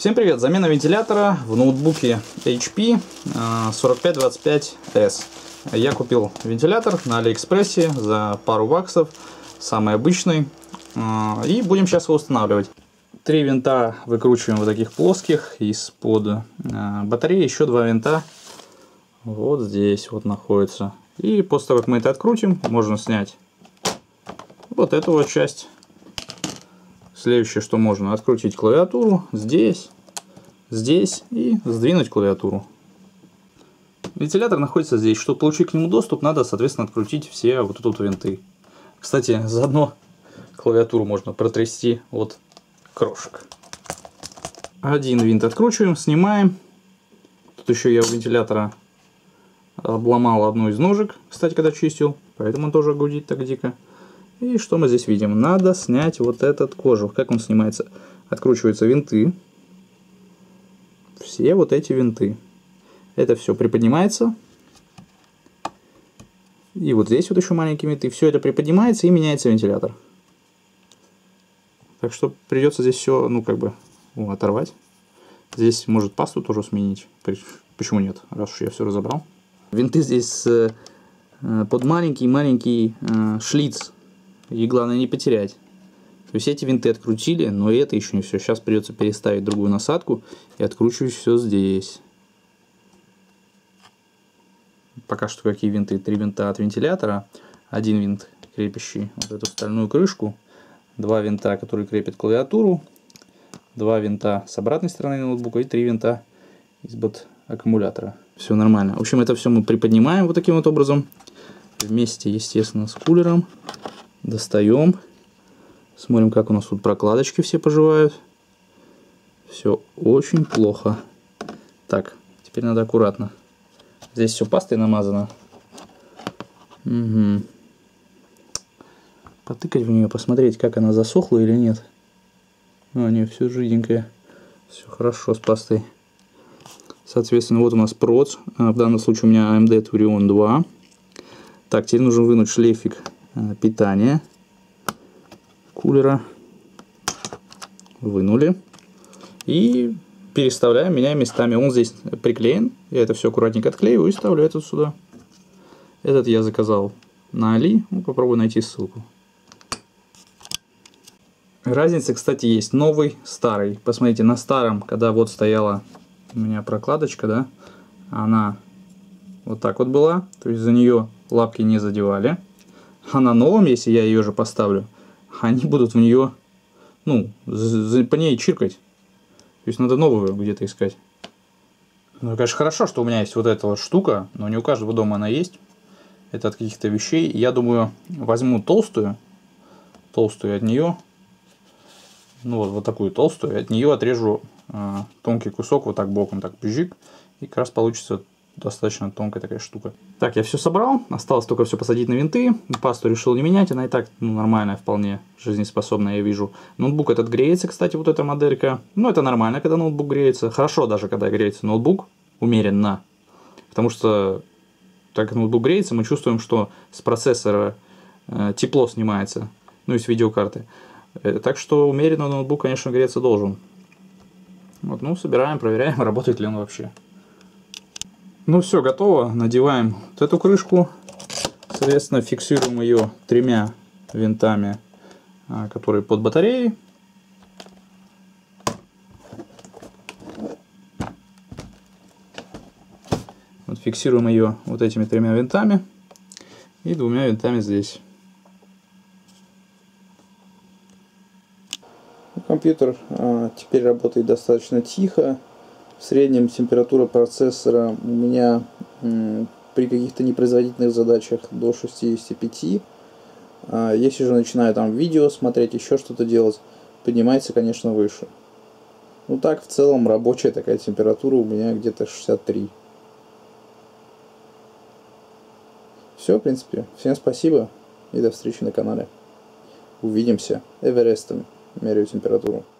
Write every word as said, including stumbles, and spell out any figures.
Всем привет! Замена вентилятора в ноутбуке эйч пи сорок пять двадцать пять эс. Я купил вентилятор на Алиэкспрессе за пару баксов, самый обычный, и будем сейчас его устанавливать. Три винта выкручиваем вот таких плоских из-под батареи, еще два винта вот здесь вот находятся. И после того, как мы это открутим, можно снять вот эту вот часть. Следующее, что можно, открутить клавиатуру здесь, здесь и сдвинуть клавиатуру. Вентилятор находится здесь. Чтобы получить к нему доступ, надо, соответственно, открутить все вот тут винты. Кстати, заодно клавиатуру можно протрясти от крошек. Один винт откручиваем, снимаем. Тут еще я у вентилятора обломал одну из ножек, кстати, когда чистил, поэтому он тоже гудит так дико. И что мы здесь видим? Надо снять вот этот кожух. Как он снимается? Откручиваются винты. Все вот эти винты. Это все приподнимается. И вот здесь вот еще маленькие винты. Все это приподнимается и меняется вентилятор. Так что придется здесь все, ну как бы, оторвать. Здесь может пасту тоже сменить. Почему нет? Раз уж я все разобрал. Винты здесь под маленький-маленький шлиц. И главное не потерять. То есть эти винты открутили, но и это еще не все. Сейчас придется переставить другую насадку и откручивать все здесь. Пока что какие винты? Три винта от вентилятора. Один винт, крепящий вот эту стальную крышку. Два винта, которые крепят клавиатуру. Два винта с обратной стороны ноутбука и три винта из-под аккумулятора. Все нормально. В общем, это все мы приподнимаем вот таким вот образом. Вместе, естественно, с кулером. Достаем. Смотрим, как у нас тут прокладочки все поживают. Все очень плохо. Так, теперь надо аккуратно. Здесь все пастой намазано. Угу. Потыкать в нее, посмотреть, как она засохла или нет. А, нет, все жиденькое. Все хорошо с пастой. Соответственно, вот у нас проц. В данном случае у меня эй эм ди Turion два. Так, теперь нужно вынуть шлейфик питания кулера. Вынули. И переставляем, меняем местами. Он здесь приклеен. Я это все аккуратненько отклеиваю и ставлю этот сюда. Этот я заказал на Али. Ну, попробую найти ссылку. Разница, кстати, есть. Новый, старый. Посмотрите, на старом, когда вот стояла у меня прокладочка, да, она вот так вот была. То есть за нее лапки не задевали. А на новом, если я ее же поставлю, они будут в нее, ну, по ней чиркать. То есть надо новую где-то искать. Ну, конечно, хорошо, что у меня есть вот эта вот штука, но не у каждого дома она есть. Это от каких-то вещей. Я думаю, возьму толстую, толстую от нее, ну вот, вот такую толстую, от нее отрежу э, тонкий кусок вот так боком, так бжик, и как раз получится достаточно тонкая такая штука. Так, я все собрал, осталось только все посадить на винты. Пасту решил не менять, она и так, ну, нормальная, вполне жизнеспособная, я вижу. Ноутбук этот греется, кстати, вот эта моделька. Ну, это нормально, когда ноутбук греется. Хорошо даже, когда греется ноутбук, умеренно. Потому что, так как ноутбук греется, мы чувствуем, что с процессора э, тепло снимается, ну, и с видеокарты. Э, так что умеренно ноутбук, конечно, греться должен. Вот, ну, собираем, проверяем, работает ли он вообще. Ну все, готово. Надеваем вот эту крышку. Соответственно, фиксируем ее тремя винтами, которые под батареей. Вот фиксируем ее вот этими тремя винтами и двумя винтами здесь. Компьютер а, теперь работает достаточно тихо. В среднем температура процессора у меня м, при каких-то непроизводительных задачах до шестидесяти пяти. А, если же начинаю там видео смотреть, еще что-то делать, поднимается, конечно, выше. Ну так, в целом, рабочая такая температура у меня где-то шестьдесят три. Все, в принципе. Всем спасибо и до встречи на канале. Увидимся. Эверестом меряю температуру.